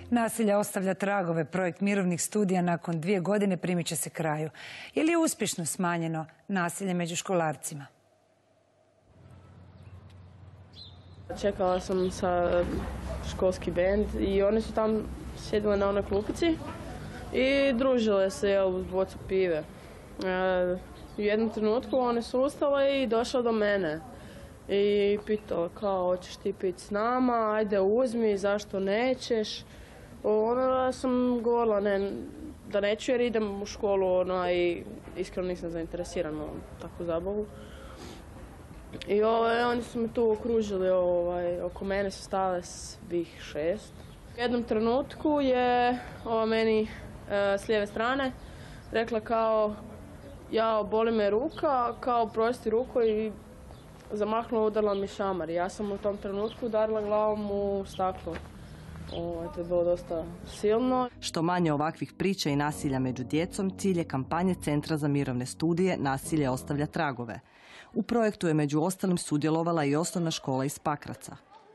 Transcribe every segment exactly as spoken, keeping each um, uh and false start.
Nasilje ostavlja tragove. Projekt mirovnih studija nakon dvije godine primiče se kraju. Je li uspješno smanjeno nasilje među školarcima? Čekala sam sa školski bend i oni su tam sjedili na onoj klupici i družile se, jel, uz bocu pive. U jednom trenutku one su ustale i došle do mene i pitala kao, hoćeš ti piti s nama, ajde uzmi, zašto nećeš. Onda sam govorila ne, da neću jer idem u školu ona, i iskreno nisam zainteresirana u takvu zabavu. I ovaj, oni su me tu okružili, ovaj, oko mene su stale svih šest. U jednom trenutku je ova meni e, s lijeve strane rekla kao, ja, boli me ruka, kao prosti ruku i zamahnula, udarila mi šamar. Ja sam u tom trenutku udarila glavom u staklo. O, to je bilo dosta silno. Što manje ovakvih priča i nasilja među djecom, cilj je kampanje Centra za mirovne studije Nasilje ostavlja tragove. U projektu je među ostalim sudjelovala i osnovna škola iz Pakraca.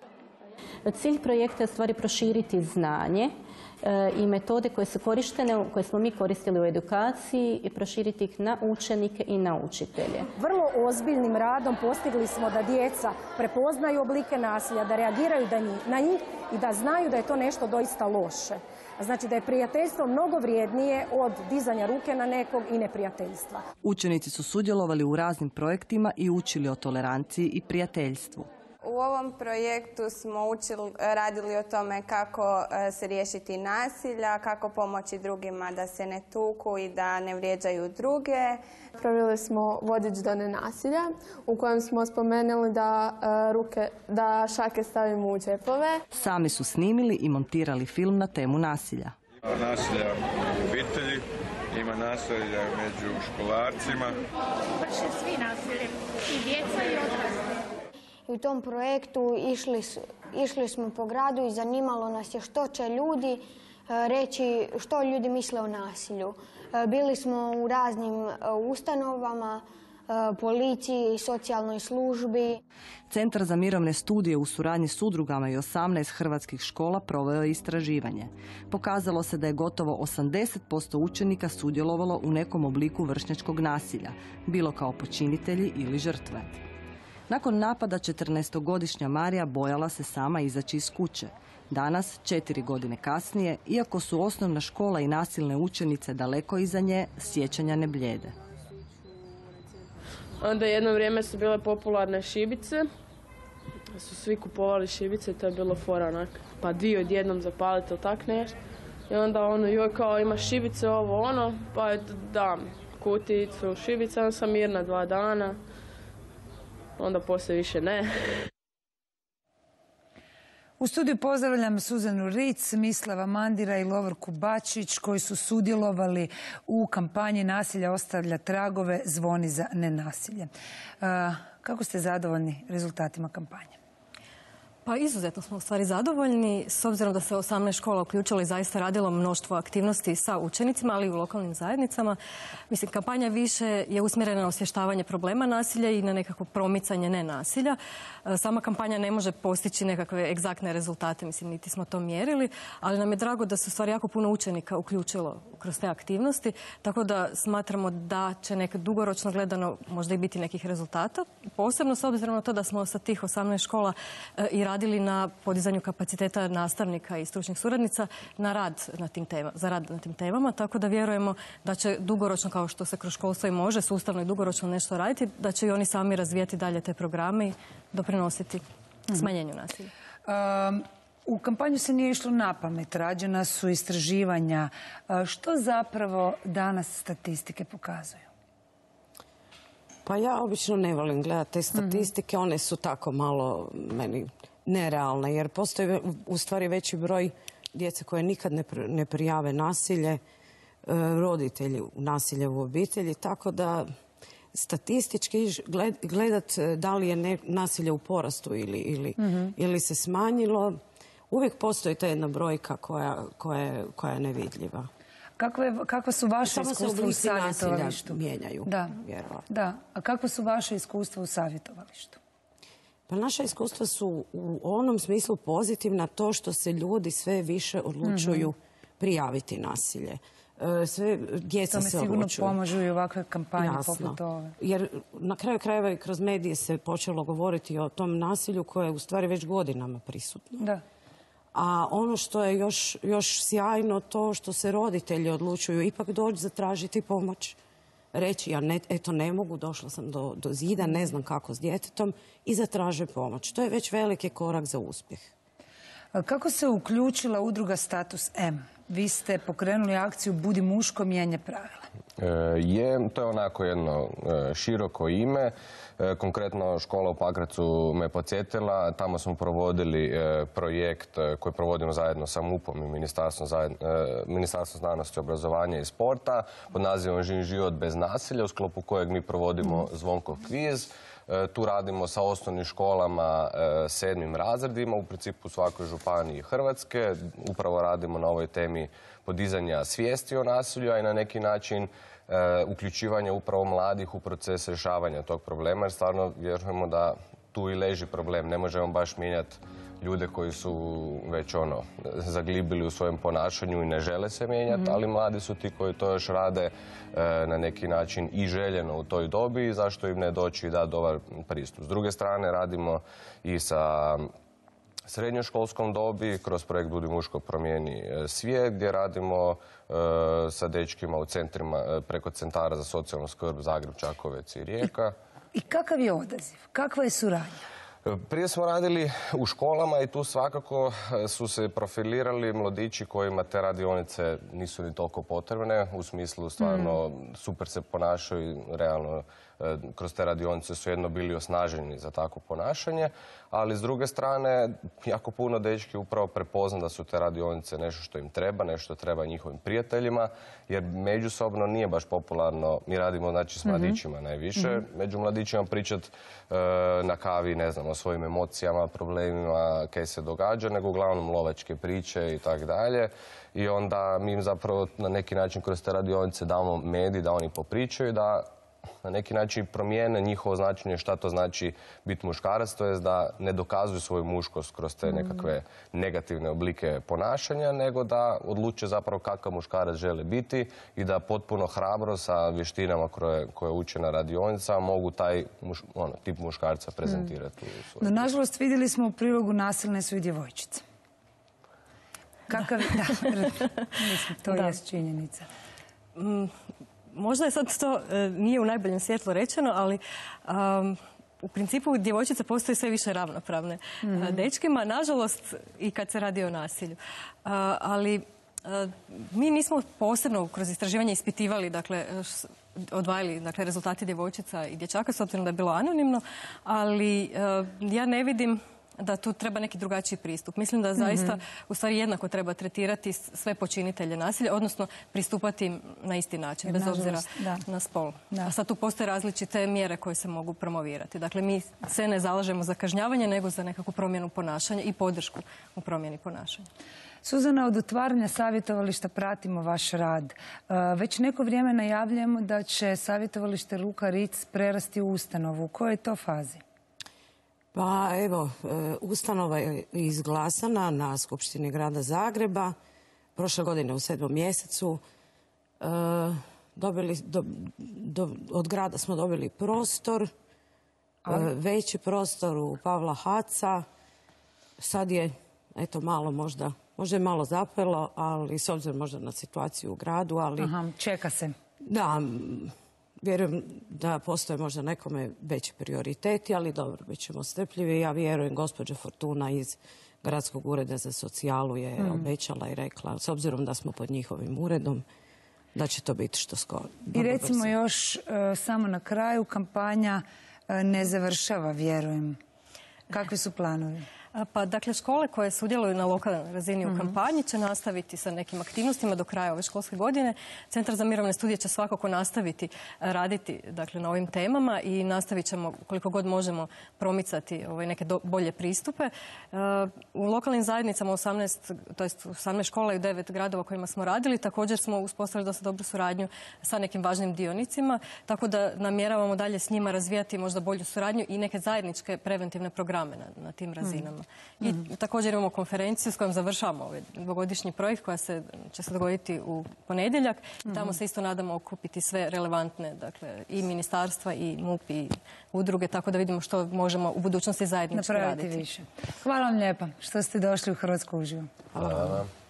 Cilj projekta je u stvari proširiti znanje i metode koje su korištene, koje smo mi koristili u edukaciji i proširiti ih na učenike i na učitelje. Vrlo ozbiljnim radom postigli smo da djeca prepoznaju oblike nasilja, da reagiraju na njih i da znaju da je to nešto doista loše. Znači da je prijateljstvo mnogo vrijednije od dizanja ruke na nekog i neprijateljstva. Učenici su sudjelovali u raznim projektima i učili o toleranciji i prijateljstvu. U ovom projektu smo učili, radili o tome kako se riješiti nasilja, kako pomoći drugima da se ne tuku i da ne vrijeđaju druge. Proveli smo vodič do nenasilja u kojem smo spomenuli da, ruke, da šake stavimo u džepove. Sami su snimili i montirali film na temu nasilja. Ima nasilja u obitelji, ima nasilja među školarcima. Vrše svi nasilje, i djeca i odrasli. U tom projektu išli, išli smo po gradu i zanimalo nas je što će ljudi reći, što ljudi misle o nasilju. Bili smo u raznim ustanovama, policiji, socijalnoj službi. Centar za mirovne studije u suradnji s udrugama i osamnaest hrvatskih škola proveo je istraživanje. Pokazalo se da je gotovo osamdeset posto učenika sudjelovalo u nekom obliku vršnjačkog nasilja, bilo kao počinitelji ili žrtve. Nakon napada četrnaestogodišnja Marija bojala se sama izaći iz kuće. Danas, četiri godine kasnije, iako su osnovna škola i nasilne učenice daleko iza nje, sjećanja ne blijede. Onda jedno vrijeme su bile popularne šibice. Su svi kupovali šibice, to je bilo fora onak. Pa dvije odjednom zapalite ili tak nešto. I onda ono, joj kao ima šibice, ovo ono, pa dam kuticu šibice, onda sam mirna dva dana. Onda poslije više ne. U studiju pozdravljam Suzanu Ric, Mislava Mandira i Lovorku Bačić koji su sudjelovali u kampanji Nasilja ostavlja tragove, zvoni za nenasilje. Kako ste zadovoljni rezultatima kampanje? Pa izuzetno smo u stvari zadovoljni, s obzirom da se osamnaest škola uključilo i zaista radilo mnoštvo aktivnosti sa učenicima, ali i u lokalnim zajednicama. Mislim, kampanja više je usmjerena na osvještavanje problema nasilja i na nekako promicanje nenasilja. Sama kampanja ne može postići nekakve egzaktne rezultate, mislim, niti smo to mjerili, ali nam je drago da se u stvari jako puno učenika uključilo kroz te aktivnosti, tako da smatramo da će nekad dugoročno gledano možda i biti nekih rezultata. Posebno s obzirom na to da smo sa tih osamnaest škola i radili na podizanju kapaciteta nastavnika i stručnih suradnica na rad na tim temama, za rad na tim temama, tako da vjerujemo da će dugoročno, kao što se kroz školstvo i može, sustavno i dugoročno nešto raditi, da će i oni sami razvijati dalje te programe i doprinositi smanjenju nasilja. Um, u kampanju se nije išlo na pamet, rađena su istraživanja. Što zapravo danas statistike pokazuju? Pa ja obično ne volim gledati te statistike, one su tako malo meni nerealne, jer postoji u stvari veći broj djece koje nikad ne prijave nasilje, roditelji nasilje u obitelji, tako da statistički gledat da li je nasilje u porastu ili, ili, mm-hmm. ili se smanjilo, uvijek postoji ta jedna brojka koja, koja, koja je nevidljiva. Kakve, kakva su vaše Samo iskustva u savjetovalištu? mijenjaju, da. vjerovatno. Da. A kakva su vaše iskustva u savjetovalištu? Pa naša iskustva su u onom smislu pozitivna, to što se ljudi sve više odlučuju mm-hmm. prijaviti nasilje. Sve djeca se odlučuju. Tome sigurno pomažu i ovakve kampanje poput ove. Jer na kraju krajeva i kroz medije se počelo govoriti o tom nasilju koje je u stvari već godinama prisutno. Da. A ono što je još, još sjajno, to što se roditelji odlučuju ipak doći zatražiti pomoć. Reći, ja ne, eto ne mogu, došla sam do, do zida, ne znam kako s djetetom i zatraže pomoć. To je već veliki korak za uspjeh. Kako se uključila udruga Status M? Vi ste pokrenuli akciju Budi muško, mijenja pravila. E, je, to je onako jedno e, široko ime. E, konkretno škola u Pakracu me podsjetila. Tamo smo provodili e, projekt e, koji provodimo zajedno sa MUP-om i Ministarstvom, zajedno, e, Ministarstvom znanosti, obrazovanja i sporta pod nazivom Živ život bez nasilja, u sklopu kojeg mi provodimo Zvonkov kviz. Tu radimo sa osnovnim školama, sedmim razredima, u principu u svakoj županiji Hrvatske. Upravo radimo na ovoj temi podizanja svijesti o nasilju, a i na neki način uključivanja upravo mladih u proces rješavanja tog problema, jer stvarno vjerujemo da tu i leži problem. Ne možemo baš mijenjati ljude koji su već ono zaglibili u svojem ponašanju i ne žele se mijenjati, ali mladi su ti koji to još rade na neki način i željeno u toj dobi i zašto im ne doći i dati dobar pristup. S druge strane radimo i sa srednjoškolskom dobi kroz projekt Budi muško, promijeni svijet, gdje radimo sa dečkima u centrima preko centara za socijalnu skrb Zagreb, Čakovec i Rijeka. I kakav je odaziv? Kakva je suradnja? Prije smo radili u školama i tu svakako su se profilirali mladići kojima te radionice nisu ni toliko potrebne, u smislu stvarno super se ponašaju, realno kroz te radionice su jedno bili osnaženi za takvo ponašanje, ali s druge strane jako puno dečki upravo prepozna da su te radionice nešto što im treba, nešto što treba njihovim prijateljima, jer međusobno nije baš popularno, mi radimo znači s mladićima najviše, među mladićima pričati na kavi, ne znam, o svojim emocijama, problemima, kaj se događa, nego uglavnom lovačke priče i tako dalje. I onda mi im zapravo na neki način kroz te radionice damo medij da oni popričaju, da na neki način promijene njihovo značenje šta to znači biti muškarac, to je da ne dokazuju svoju muškost kroz te nekakve negativne oblike ponašanja, nego da odluče zapravo kakav muškarac žele biti i da potpuno hrabro sa vještinama koje, koje uče na radionicama mogu taj muš, ono, tip muškarca prezentirati. Mm. No, nažalost, vidjeli smo u prilogu nasilne su i djevojčice. Kakav je... Da, mislim, to je činjenica. Mm. Možda je sad to e, nije u najboljem svjetlu rečeno, ali um, u principu djevojčice postaju sve više ravnopravne mm-hmm. dečkima, nažalost i kad se radi o nasilju. Uh, ali uh, mi nismo posebno kroz istraživanje ispitivali, dakle, odvajali dakle, rezultati djevojčica i dječaka, s obzirom da je bilo anonimno, ali uh, ja ne vidim da tu treba neki drugačiji pristup. Mislim da zaista u stvari jednako treba tretirati sve počinitelje nasilja, odnosno pristupati im na isti način, bez obzira na spol. A sad tu postoje različite mjere koje se mogu promovirati. Dakle, mi se ne zalažemo za kažnjavanje, nego za nekakvu promjenu ponašanja i podršku u promjeni ponašanja. Suzana, od otvaranja savjetovališta pratimo vaš rad. Već neko vrijeme najavljujemo da će savjetovalište Luka Ritz prerasti u ustanovu. U kojoj je to fazi? Pa evo, ustanova je izglasana na Skupštini grada Zagreba. Prošle godine u sedmom mjesecu dobili, do, do, od grada smo dobili prostor, ali veći prostor u Pavla Haca. Sad je, eto, malo možda, možda je malo zapelo, ali s obzirom možda na situaciju u gradu, ali... Aha, čeka se. Da, vjerujem da postoje možda nekome veći prioriteti, ali dobro, bit ćemo strpljivi. Ja vjerujem, gospođa Fortuna iz Gradskog ureda za socijalu je mm. obećala i rekla, s obzirom da smo pod njihovim uredom, da će to biti što skoro. I recimo brzo. Još uh, samo na kraju, kampanja uh, ne završava, vjerujem. Kakvi su planovi? Pa, dakle, škole koje sudjeluju na lokalnoj razini u kampanji će nastaviti sa nekim aktivnostima do kraja ove školske godine. Centar za mirovne studije će svakako nastaviti raditi dakle, na ovim temama i nastavit ćemo koliko god možemo promicati ovaj, neke do, bolje pristupe. Uh, u lokalnim zajednicama osamnaest, to jest osamnaest škola i devet gradova kojima smo radili, također smo uspostavili dosta dobru suradnju sa nekim važnim dionicima, tako da namjeravamo dalje s njima razvijati možda bolju suradnju i neke zajedničke preventivne programe na, na tim razinama. I mm-hmm. također imamo konferenciju s kojom završavamo ovaj dvogodišnji projekt koja se, će se dogoditi u ponedjeljak. Mm-hmm. Tamo se isto nadamo okupiti sve relevantne, dakle, i ministarstva, i M U P, i udruge, tako da vidimo što možemo u budućnosti zajednički raditi. Više. Hvala vam lijepa što ste došli u Hrvatsku uživo. Hvala vam.